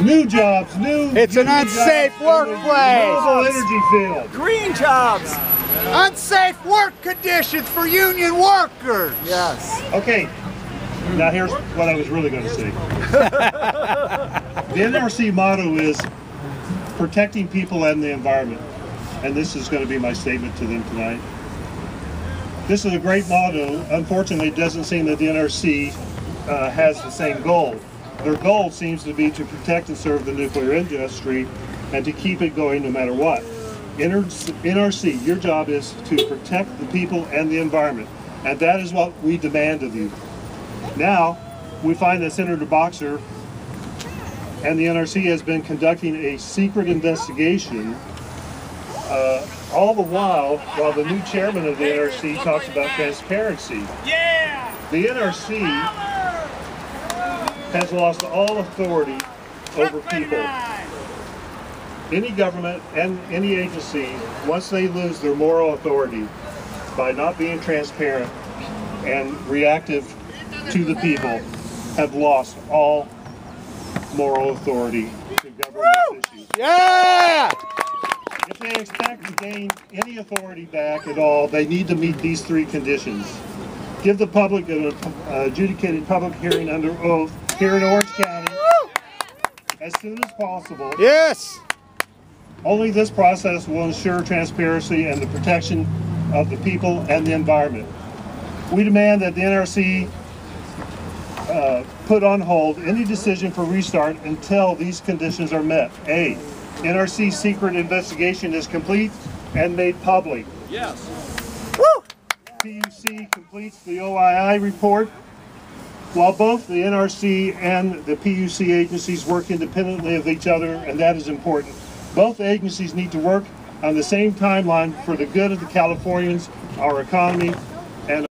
New jobs, It's an unsafe workplace. Renewable energy field. Green jobs. Unsafe work conditions for union workers. Yes. Okay, now here's what I was really going to say. The NRC motto is protecting people and the environment. And this is going to be my statement to them tonight. This is a great motto. Unfortunately, it doesn't seem that the NRC has the same goal. Their goal seems to be to protect and serve the nuclear industry and to keep it going no matter what. NRC, your job is to protect the people and the environment, and that is what we demand of you. Now, we find that Senator Boxer and the NRC has been conducting a secret investigation all the while the new chairman of the NRC talks about transparency. Yeah! The NRC has lost all authority over people. Any government and any agency, once they lose their moral authority by not being transparent and reactive to the people, have lost all moral authority to govern these issues. Yeah! If they expect to gain any authority back at all, they need to meet these three conditions. Give the public an adjudicated public hearing under oath here in Orange County as soon as possible. Yes! Only this process will ensure transparency and the protection of the people and the environment. We demand that the NRC put on hold any decision for restart until these conditions are met. A, NRC secret investigation is complete and made public. Yes. Woo! PUC completes the OII report. While both the NRC and the PUC agencies work independently of each other, and that is important, both agencies need to work on the same timeline for the good of the Californians, our economy,